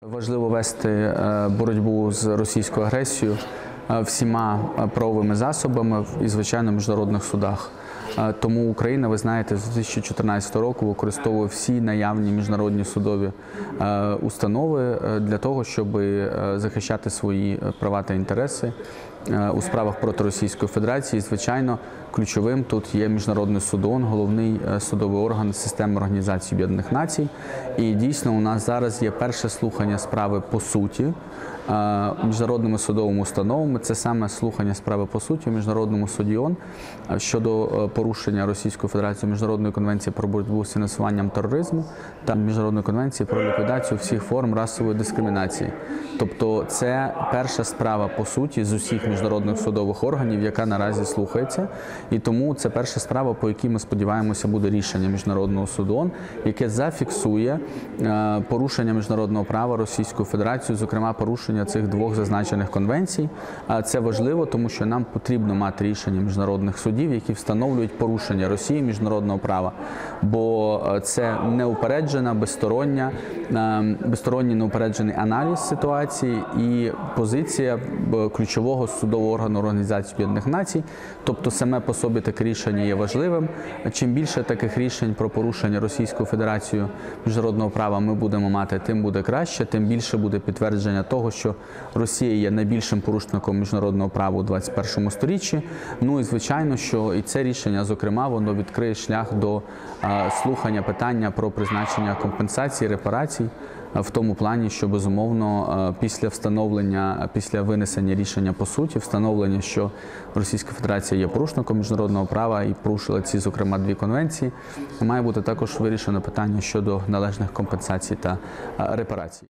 Важливо вести боротьбу з російською агресією всіма правовими засобами і, звичайно, в міжнародних судах. Тому Україна, ви знаєте, з 2014 року використовує всі наявні міжнародні судові установи для того, щоб захищати свої права та інтереси у справах проти Російської Федерації. Звичайно, ключовим тут є Міжнародний суд ООН, головний судовий орган системи Організації Об'єднаних Націй. І дійсно у нас зараз є перше слухання справи по суті міжнародними судовими установами. Це саме слухання справи по суті в Міжнародному суді ООН щодо порушення Російською Федерацією Міжнародної конвенції про боротьбу з фінансуванням тероризму та Міжнародної конвенції про ліквідацію всіх форм расової дискримінації. Тобто це перша справа по суті з усіх міжнародних судових органів, яка наразі слухається. І тому це перша справа, по якій ми сподіваємося буде рішення Міжнародного суду ООН, яке зафіксує порушення міжнародного права Російською Федерацією, зокрема порушення цих двох зазначених конвенцій. Це важливо, тому що нам потрібно мати рішення міжнародних судів, які встановлюють порушення Росії міжнародного права, бо це неупереджена, безсторонній неупереджений аналіз ситуації і позиція ключового судового органу Організації Об'єднаних Націй. Тобто саме по собі таке рішення є важливим. Чим більше таких рішень про порушення Російською Федерацією міжнародного права ми будемо мати, тим буде краще, тим більше буде підтвердження того, що Росія є найбільшим порушником міжнародного права у 21 сторіччі. Ну і звичайно, що і це рішення, зокрема, воно відкриє шлях до слухання питання про призначення компенсацій, репарацій, в тому плані, що, безумовно, після винесення рішення по суті, встановлення, що Російська Федерація є порушником міжнародного права і порушила ці, зокрема, дві конвенції, має бути також вирішено питання щодо належних компенсацій та репарацій.